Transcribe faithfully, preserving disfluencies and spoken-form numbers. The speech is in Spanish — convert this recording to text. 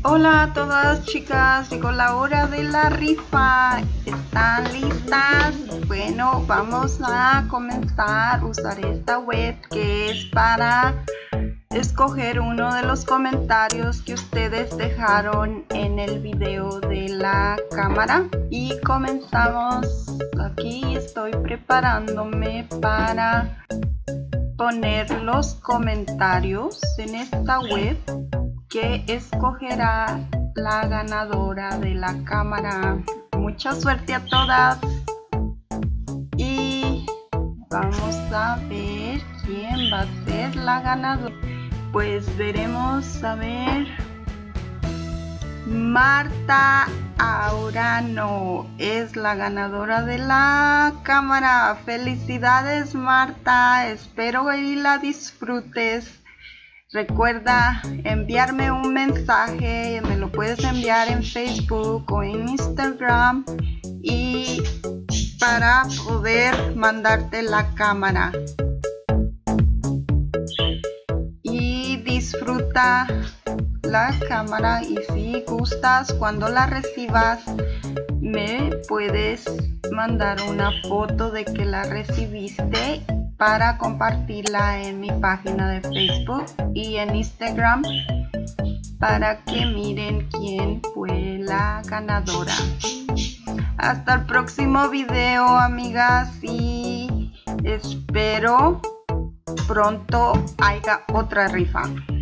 Hola a todas, chicas, llegó la hora de la rifa. ¿Están listas? Bueno, vamos a comenzar a usar esta web que es para escoger uno de los comentarios que ustedes dejaron en el video de la cámara. Y comenzamos. Aquí estoy preparándome para poner los comentarios en esta web que escogerá la ganadora de la cámara. Mucha suerte a todas y vamos a ver quién va a ser la ganadora. Pues veremos, a ver, Marta Aurano es la ganadora de la cámara. Felicidades, Marta, espero que la disfrutes. Recuerda enviarme un mensaje, me lo puedes enviar en Facebook o en Instagram y para poder mandarte la cámara. Y disfruta la cámara, y si gustas, cuando la recibas me puedes mandar una foto de que la recibiste para compartirla en mi página de Facebook y en Instagram para que miren quién fue la ganadora. Hasta el próximo video, amigas, y espero pronto haya otra rifa.